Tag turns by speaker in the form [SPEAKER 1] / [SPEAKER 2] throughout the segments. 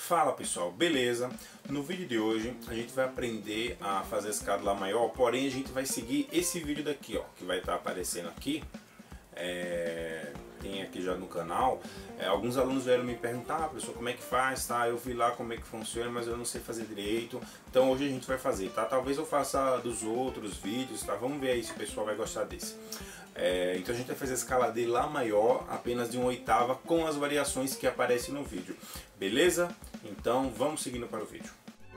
[SPEAKER 1] Fala pessoal, beleza? No vídeo de hoje a gente vai aprender a fazer a escada Lá maior, porém a gente vai seguir esse vídeo daqui, ó, que vai estar aparecendo aqui. Tem aqui já no canal. Alguns alunos vieram me perguntar, professor, como é que faz, tá? Eu vi lá como é que funciona, mas eu não sei fazer direito. Então hoje a gente vai fazer, tá? Talvez eu faça dos outros vídeos, tá? Vamos ver aí se o pessoal vai gostar desse. Então a gente vai fazer a escala de Lá maior, apenas de 1/8, com as variações que aparecem no vídeo. Beleza? Então vamos seguindo para o vídeo.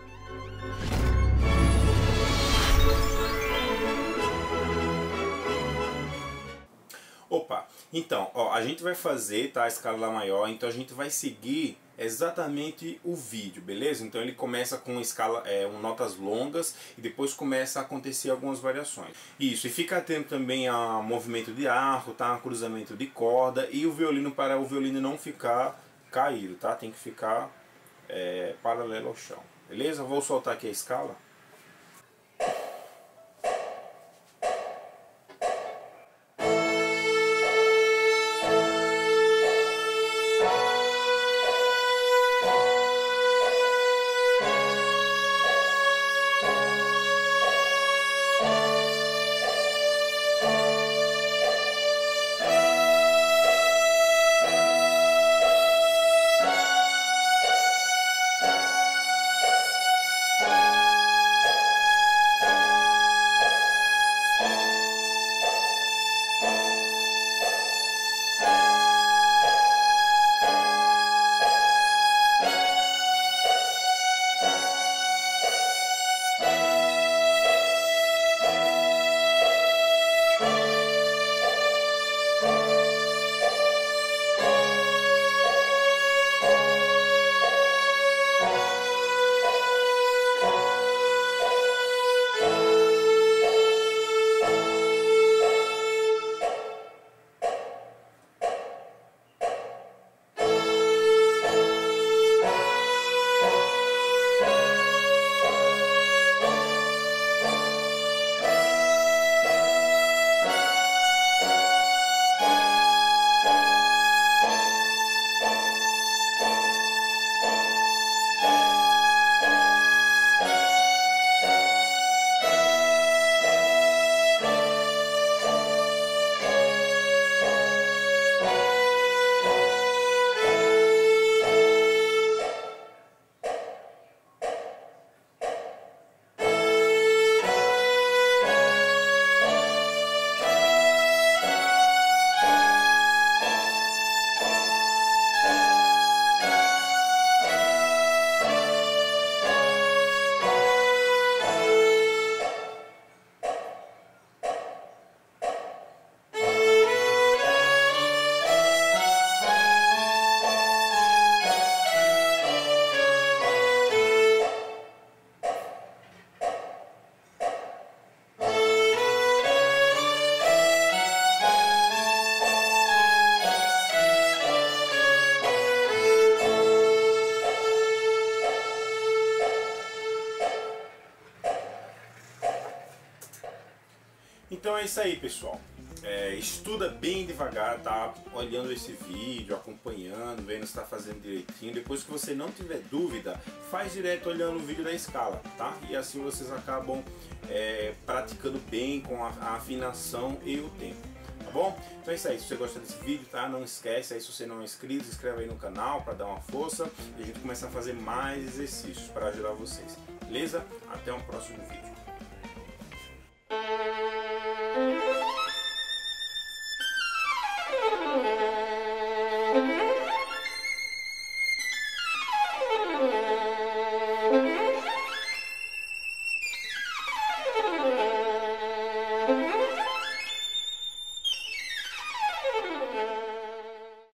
[SPEAKER 1] Opa, então, ó, a gente vai fazer, tá, a escala Lá maior, então a gente vai seguir exatamente o vídeo, beleza? Então ele começa com escala, notas longas e depois começa a acontecer algumas variações. Isso, e fica atento também a movimento de arco, tá, cruzamento de corda e o violino, para o violino não ficar caído, tá? Tem que ficar paralelo ao chão, beleza? Vou soltar aqui a escala. Então é isso aí, pessoal. Estuda bem devagar, tá? Olhando esse vídeo, acompanhando, vendo se está fazendo direitinho. Depois que você não tiver dúvida, faz direto olhando o vídeo da escala, tá? E assim vocês acabam praticando bem com a afinação e o tempo, tá bom? Então é isso aí. Se você gostou desse vídeo, tá? Não esquece aí, se você não é inscrito, se inscreve aí no canal para dar uma força e a gente começa a fazer mais exercícios para ajudar vocês, beleza? Até um próximo vídeo.